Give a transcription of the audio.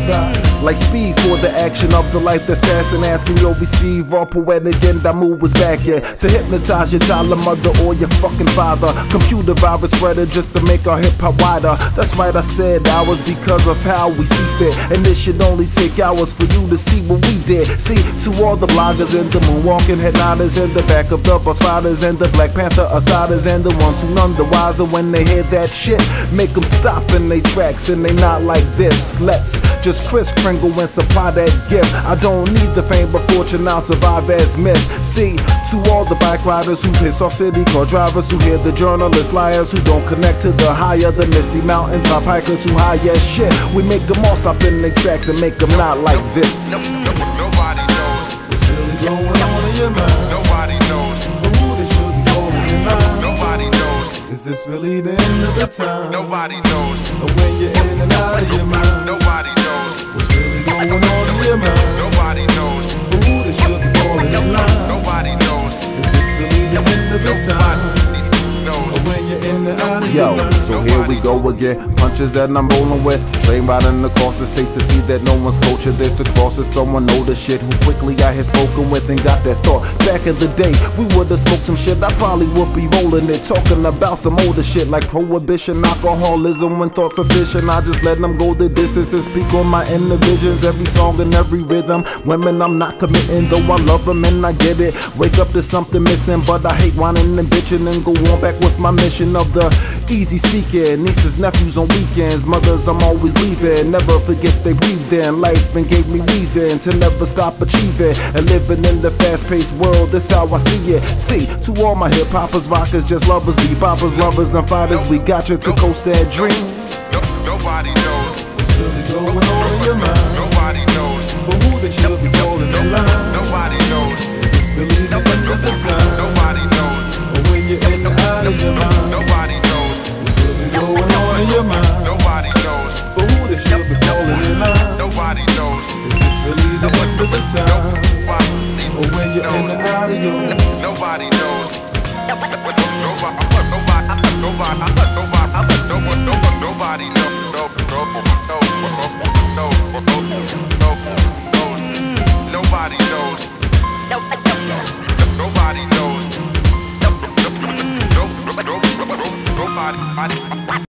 Like speed for the action of the life that's passing, asking you'll receive all poetic and I move was back, yeah. To hypnotize your child, mother, or your fucking father. Computer virus spreader just to make our hip-hop wider. That's right, I said hours because of how we see fit. And this should only take hours for you to see what we did. See, to all the bloggers and the moonwalking head nodders in the back of the bus riders and the Black Panther assiders and the ones who none the wiser when they hear that shit. Make them stop in they tracks and they not like this. Let's just Kris Kringle and supply that gift. I don't need the fame but fortune, I'll survive as myth. See, to all the bike riders who piss off city car drivers, who hear the journalists liars, who don't connect to the higher, the misty mountains, top hikers who high as shit. We make them all stop in their tracks and make them not like this. Nobody knows what's really going on in your mind. Nobody knows who they should be calling in line. Nobody knows. Is this really the end of the time? Nobody knows. Or when you're in and out of your mind. Nobody knows what's really going on in your mind. Nobody knows who they should be falling in line. Nobody knows. Is this really the end of the time? Or when you're in and out of your mind. So here we go again. Punches that I'm rolling with. Train riding across the states to see that no one's culture this across it. Someone know the shit who quickly I had spoken with and got that thought. Back in the day, we would've smoked some shit. I probably would be rolling it, talking about some older shit like prohibition, alcoholism. When thoughts are fishing, I just let them go the distance and speak on my inner visions. Every song and every rhythm. Women I'm not committing, though I love them and I get it. Wake up to something missing, but I hate whining and bitching and go on back with my mission of the easy speaking. Nieces, nephews on weekends, mothers I'm always leaving. Never forget they breathed in life and gave me reason to never stop achieving and living in the fast-paced world. That's how I see it. See, to all my hip-hoppers, rockers, just lovers, beboppers, lovers and fighters, we got you to coast that dream. Nobody knows what's really going on in your mind. Nobody knows for who they should be falling in line. Nobody knows. Is this really the end of the time? Nobody knows. Or when you're in and out of your mind. Nobody knows what's really going on in your mind. Nobody knows for who they should be falling in line. Nobody knows. Is this really the end of the time? Or when you're in and out of your mind. Nobody knows. Nobody knows. Nobody knows. Nobody.